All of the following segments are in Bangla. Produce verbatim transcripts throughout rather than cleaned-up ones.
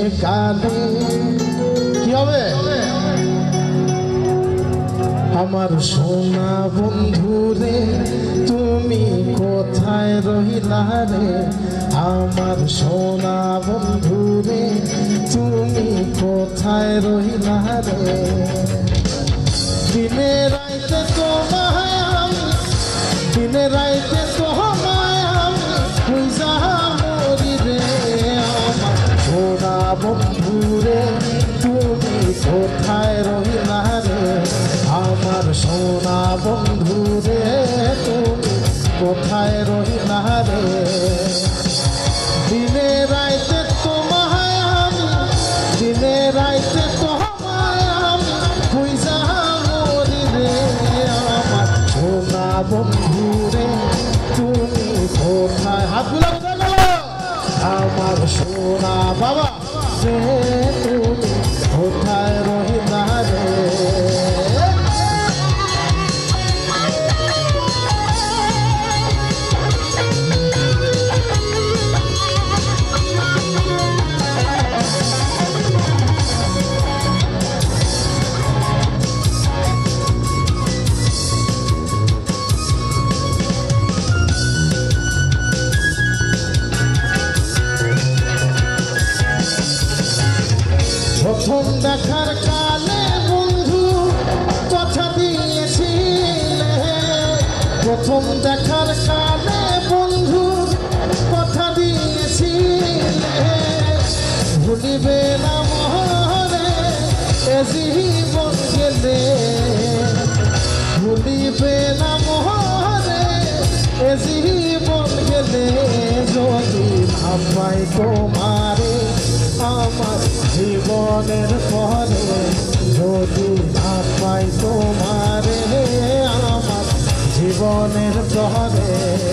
কালে কি হবে আমার সোনা বন্ধুরে তুমি কোথায় রহিলা রে আমার সোনা বন্ধুরে তুমি কোথায় রহিলা রে দিনে রাইতে তোমায় আমি দিনে রাইতে তোমায় আমি খুঁজা মরি রে আমার সোনা বন্ধুরে তুমি কোথায় রহিলা রে আমার সোনা বন্ধুরে তুমি কোথায় রহিলা রে দিনে রাইতে তোমায় আমি দিনে রাইতে তোমায় আমি খুঁজা মরি রে আমার সোনা বন্ধুরে তুমি কোথায় হাতগুলো কোথায় গেল আমার সোনা বাবা রে তুমি কোথায় রহিলা রে প্রথম দেখার কালে বন্ধু কথা দিয়েছিলে প্রথম দেখার কালে বন্ধু কথা দিয়েছিলে ভুলিবে না মহরে এ জীবন গেলে ভুলিবে না মহরে এ জীবন গেলে যদি ভাবাই তোমারে আমার জীবনের পরে যদি ভাবাই তোমারে আমার জীবনের পরে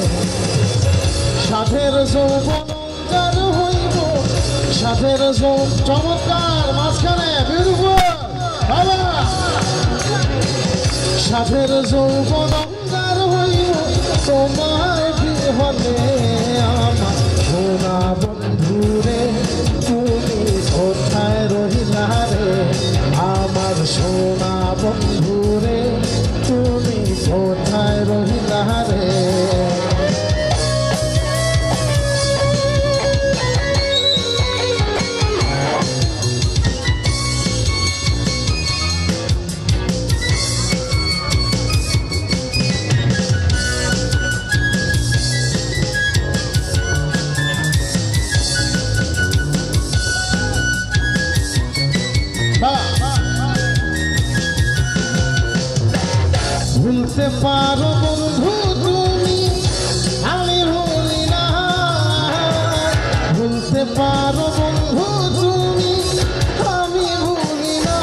সাধের যৌবনকার হইব সাধের যৌ চমৎকার মাঝখানে বিউটিফুল বাবা সাধের যৌবনকার হইব তোমার বিহনে আমার সোনা বন্ধুরে তুমি কোথায় রহিলা রে আমার সোনা বন্ধুরে তুমি কোথায় রহিলা রে ভুলতে পারো বন্ধু তুমি আমি ভুলি না ভুলতে পারো বন্ধু তুমি আমি ভুলি না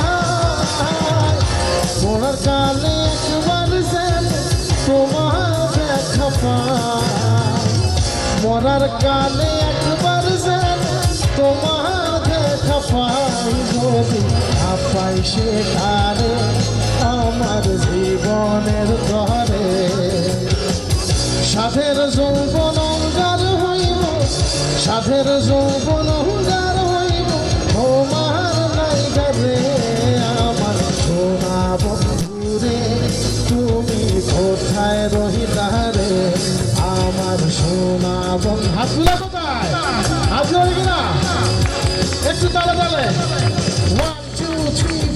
মরার কালে একবার যেন তোমার দেখা পাই মরার কালে একবার যেন তোমার দেখা পাই যদি পাই সেখানে আমার জীবনের ঘরে সাধের যৌবন অঙ্গার হইব সাধের যৌবন অঙ্গার হইব তোমার নাইগা রে আমার সোনা বন্ধুরে তুমি কোথায় রহিলা রে আমার সোনা বন্ধু হাতগুলো কোথায় হাত ধরে কিনা একটু তালে তালে ওয়ান টু থ্রি